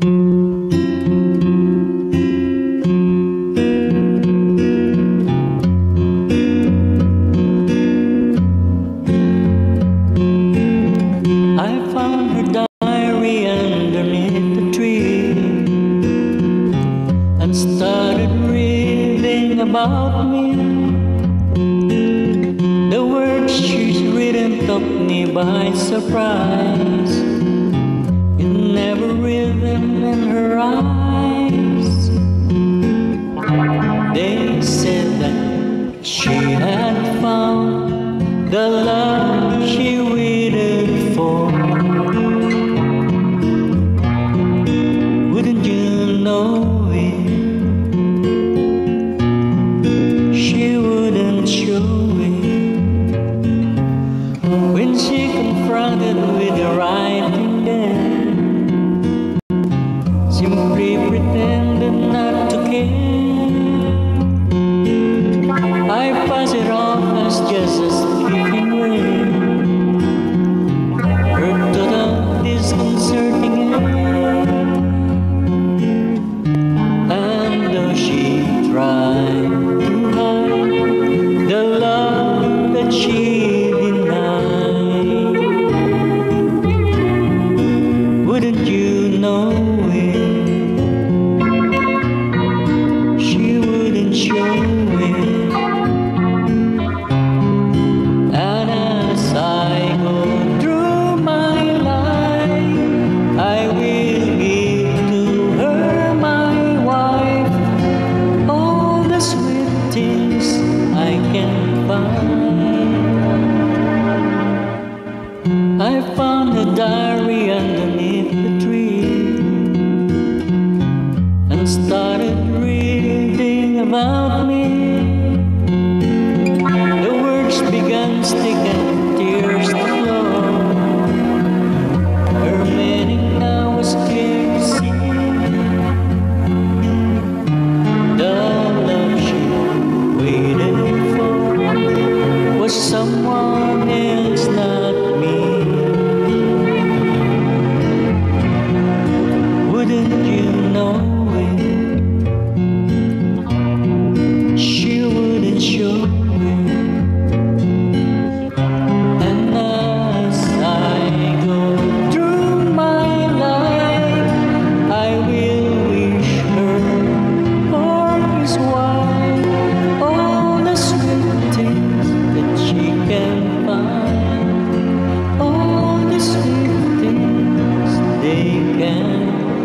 I found her diary underneath the tree and started reading about me. The words she's written took me by surprise. It never rhythm in her eyes. They said that she had found the love she waited for. Wouldn't you know it? She wouldn't show it. When she confronted with the writing there, simply pretended not to care. I pass it off as just a speaking word, her total disconcerting air. And though she tried to hide the love that she denied, wouldn't you know it? She wouldn't show it. And as I go through my life, I will give to her, my wife, all the sweet things I can find. I found the diary underneath the tree and started reading about me. The words began sticking, tears to flow. Her meaning now was clear to see. The love she waited for was someone else, not me. Wouldn't you know it? She wouldn't show it. And as I go through my life, I will wish her or his wife all the sweet things that she can find, all the sweet things they can